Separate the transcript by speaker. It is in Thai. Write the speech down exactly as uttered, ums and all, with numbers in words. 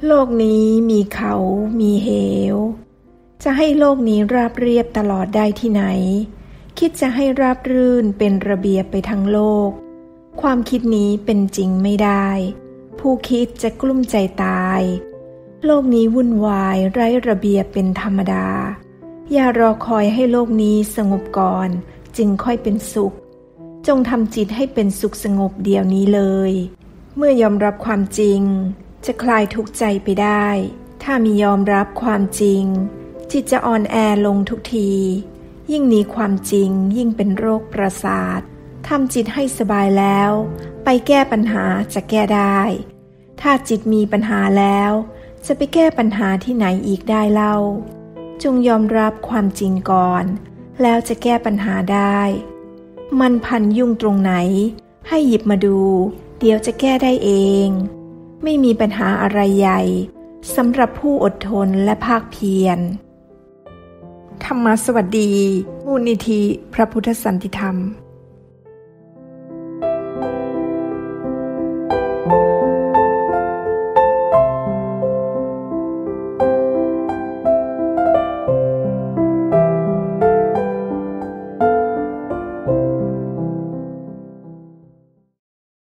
Speaker 1: โลกนี้มีเขามีเหวจะให้โลกนี้ราบเรียบตลอดได้ที่ไหนคิดจะให้ราบรื่นเป็นระเบียบไปทั้งโลกความคิดนี้เป็นจริงไม่ได้ผู้คิดจะกลุ้มใจตายโลกนี้วุ่นวายไร้ระเบียบเป็นธรรมดาอย่ารอคอยให้โลกนี้สงบก่อนจึงค่อยเป็นสุขจงทำจิตให้เป็นสุขสงบเดี๋ยวนี้เลยเมื่อยอมรับความจริงจะคลายทุกข์ใจไปได้ถ้ามียอมรับความจริงจิตจะอ่อนแอลงทุกทียิ่งหนีความจริงยิ่งเป็นโรคประสาททำจิตให้สบายแล้วไปแก้ปัญหาจะแก้ได้ถ้าจิตมีปัญหาแล้วจะไปแก้ปัญหาที่ไหนอีกได้เล่าจงยอมรับความจริงก่อนแล้วจะแก้ปัญหาได้มันพันยุ่งตรงไหนให้หยิบมาดูเดี๋ยวจะแก้ได้เองไม่มีปัญหาอะไรใหญ่สำหรับผู้อดทนและภาคเพียรธรรมสวัสดีมูลนิธิพระพุทธสันติธรรม